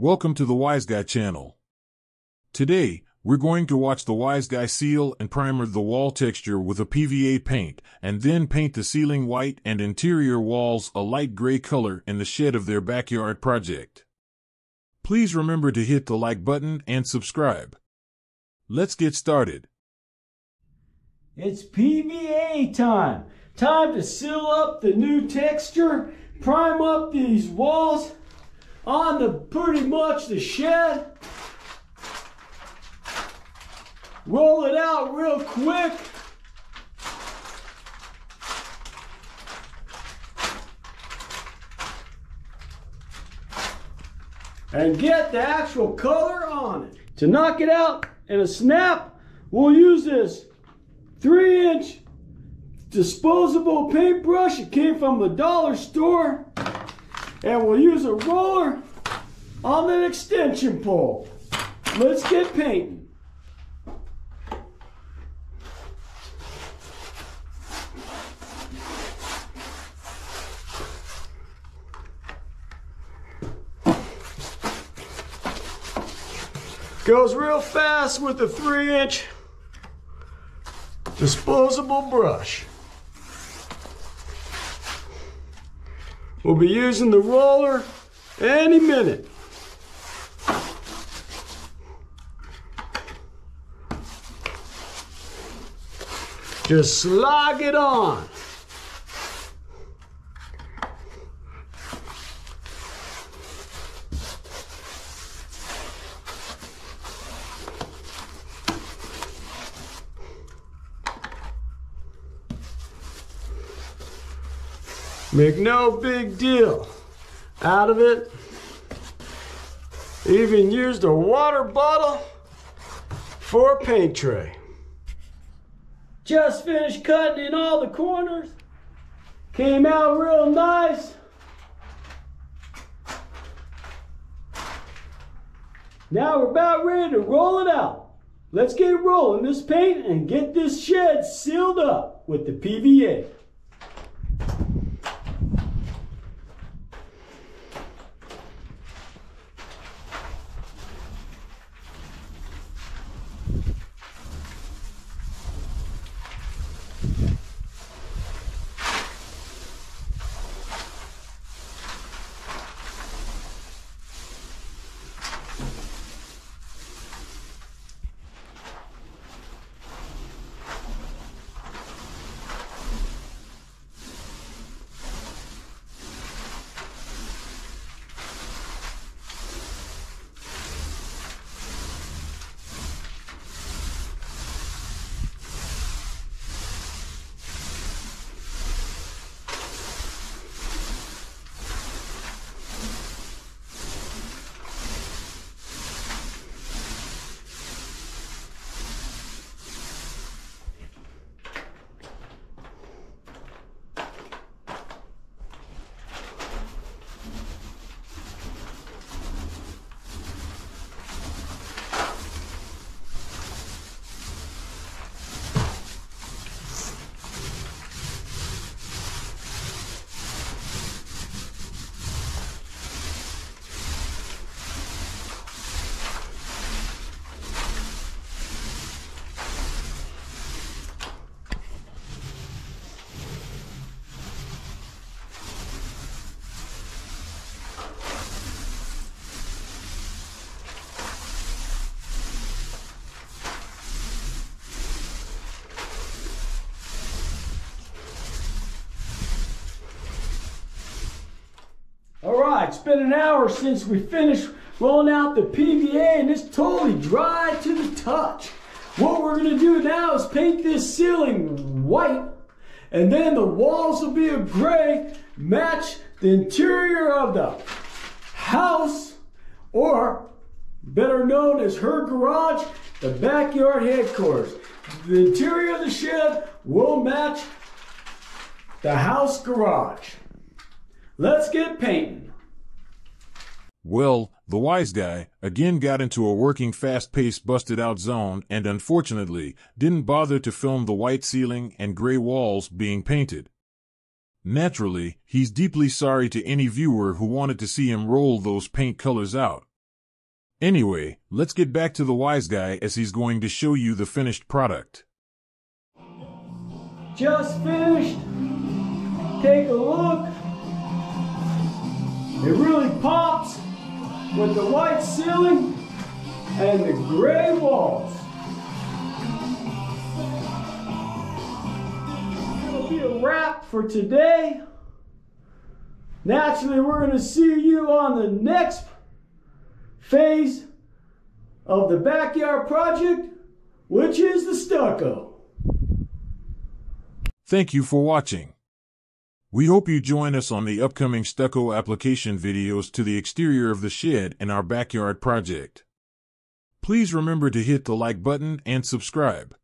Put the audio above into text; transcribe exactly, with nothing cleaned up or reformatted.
Welcome to the WiseGuy channel. Today, we're going to watch the WiseGuy seal and primer the wall texture with a P V A paint, and then paint the ceiling white and interior walls a light gray color in the shed of their backyard project. Please remember to hit the like button and subscribe. Let's get started. It's P V A time. Time to seal up the new texture, prime up these walls on the pretty much the shed. Roll it out real quick. And get the actual color on it. To knock it out in a snap, we'll use this three inch disposable paintbrush. It came from the dollar store. And we'll use a roller on an extension pole. Let's get painting. Goes real fast with the three inch disposable brush. We'll be using the roller any minute. Just slog it on. Make no big deal out of it. Even used a water bottle for a paint tray. Just finished cutting in all the corners. Came out real nice. Now we're about ready to roll it out. Let's get rolling this paint and get this shed sealed up with the P V A. Alright, it's been an hour since we finished rolling out the P V A and it's totally dry to the touch. What we're going to do now is paint this ceiling white, and then the walls will be a gray, match the interior of the house, or better known as her garage, the backyard headquarters. The interior of the shed will match the house garage. Let's get painting. Well, the WiseGuy again got into a working fast-paced busted-out zone and unfortunately didn't bother to film the white ceiling and gray walls being painted. Naturally, he's deeply sorry to any viewer who wanted to see him roll those paint colors out. Anyway, let's get back to the wise guy as he's going to show you the finished product. Just finished. Take a look. It really pops with the white ceiling and the gray walls. That'll be a wrap for today. Naturally, we're going to see you on the next phase of the backyard project, which is the stucco. Thank you for watching. We hope you join us on the upcoming stucco application videos to the exterior of the shed and our backyard project. Please remember to hit the like button and subscribe.